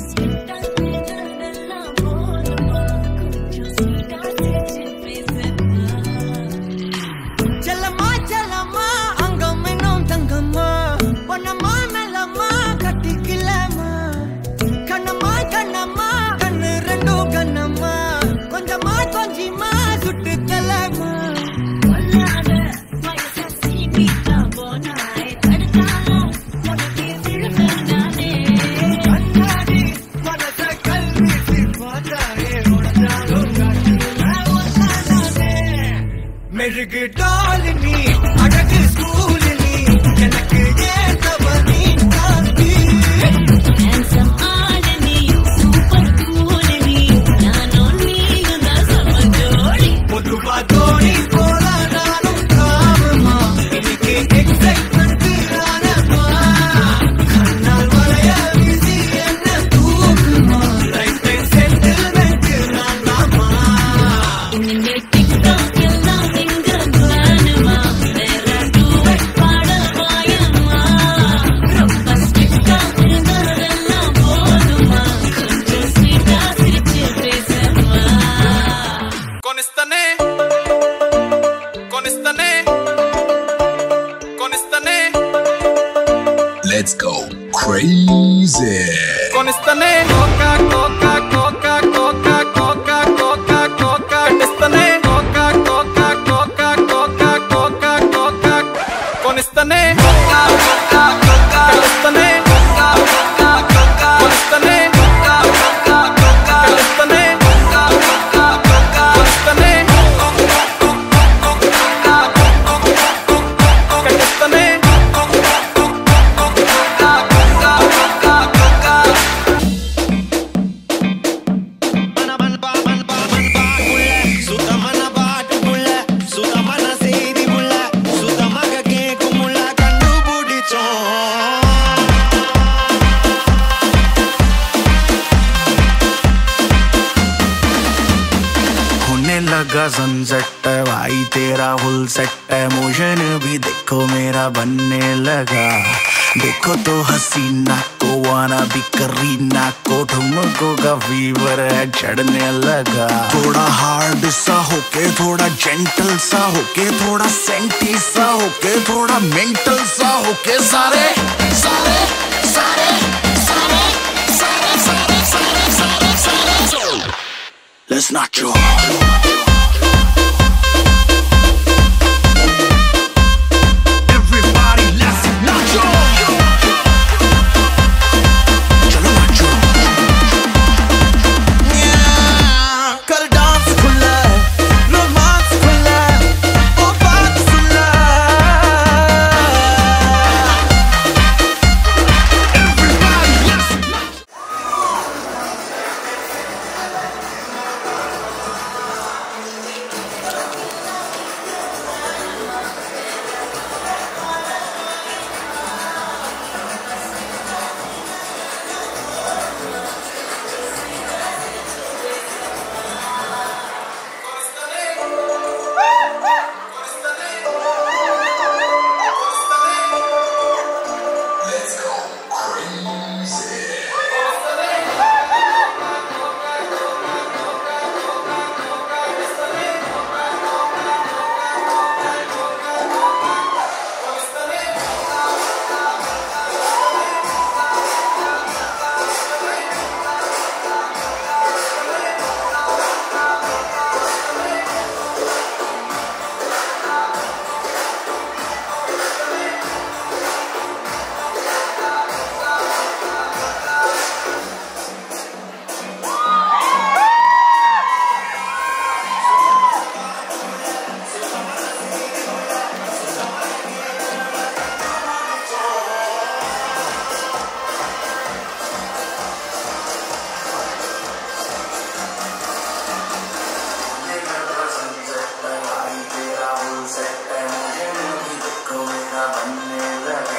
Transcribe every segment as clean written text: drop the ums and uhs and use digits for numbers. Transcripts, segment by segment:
மெழுகு டாலினி அழகு ஸ்கூலினி எனக்கு ஏத்தவனி காந்தி ஹேண்ட்ஸம் ஆலனி சூப்பர் கூலனி நானும் நீயும் தான் சம ஜோடி பொதுவா தோணி போல நானும் காமமா இன்னைக்கு எக்ஸைட்மெண்ட் ஆனமா கண்ணால் வளைய வீசி என்ன தூக்குமா லைஃப் டைம் செட்டில்மெண்ட் நான் தாமா இனிமே டிக்டாக் எல்லாம் எங்க பிளானுமா வேற டூவெட் பாடவாயம்மா ரொம்ப ஸ்ட்ரிக்டா இருந்ததெல்லாம் போதுமா கொஞ்சம் ஸ்வீட்டா சிரிச்சு பேசமா Con esta ne Let's go crazy. Con esta ne coca coca coca coca coca coca coca esta ne coca coca coca coca coca coca con esta ne coca coca coca esta ne coca coca coca con esta ne coca coca coca esta ne coca coca coca con esta ne लगा sunset भाई तेरा full set है motion भी देखो मेरा बनने लगा देखो तो हसीना को वाना भी करीना को ठुमको का फीवर है चढ़ने लगा थोड़ा हार्ड सा होके थोड़ा जेंटल सा होके थोड़ा सेंटी सा होके थोड़ा मेंटल सा होके सारे सारे सारे सारे सारे सारे सारे सारे सारे Let's not joke.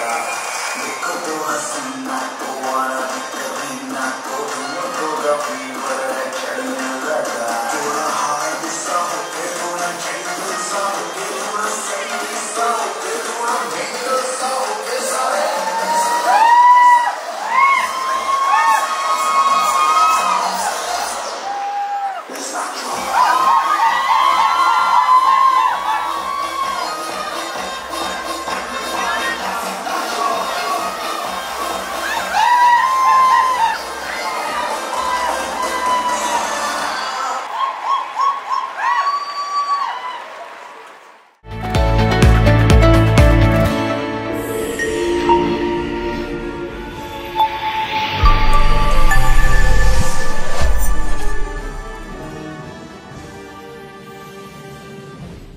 Go,